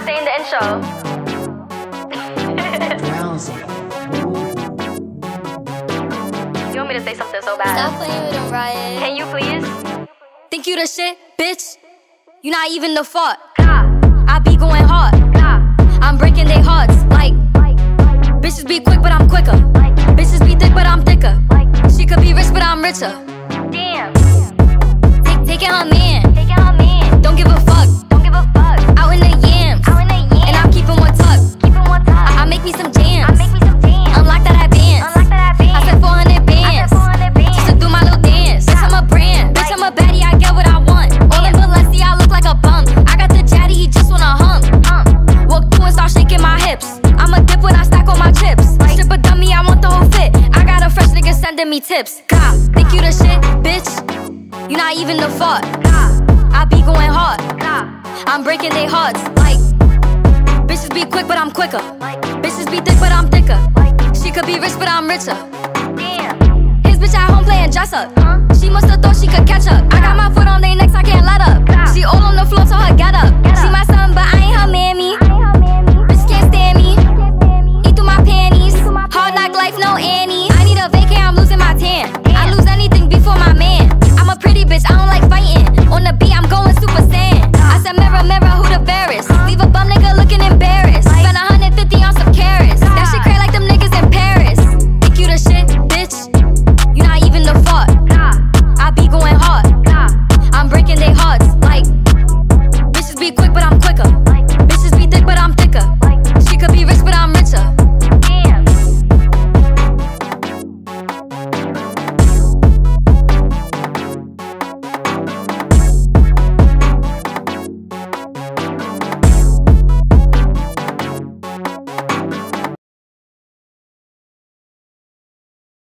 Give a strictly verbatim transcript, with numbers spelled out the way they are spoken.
say in the intro? You want me to say something so bad? Stop playing with him, Riot. Can you please? Think you the shit, bitch? You not even the fault. Nah. I be going hard. Nah. I'm breaking their hearts. Like, bitches be quick, but I'm quicker. Bitches be thick, but I'm thicker. She could be rich, but I'm richer. Damn. Take, taking her man. Taking her man. Don't give a fuck. Don't give a fuck. Out in the yams. Out in the yams. And I'm keeping one tuck. Keeping one tuck. I, I make me some jams. I make me some jams. Unlock that advance. Unlock that advance. I said four hundred bands. I said four hundred bands. Just to do my little dance. Bitch, I'm a brand. Bitch, I'm a baddie. I get what I want. All in Balenciaga, I look like a bum. I got the jaddy, he just wanna hump. Um. Walk through and start shaking my hips. I'm a dip when I stack on my chips. Strip a dummy, I want the whole fit. I got a fresh nigga sending me tips. God, think you the shit, bitch? You not even the fault. I be going hard. I'm breaking their hearts. Like, bitches be quick, but I'm quicker. Bitches be thick, but I'm thicker. She could be rich, but I'm richer. Damn. His bitch at home playing dress up. She must've thought she could catch up. I got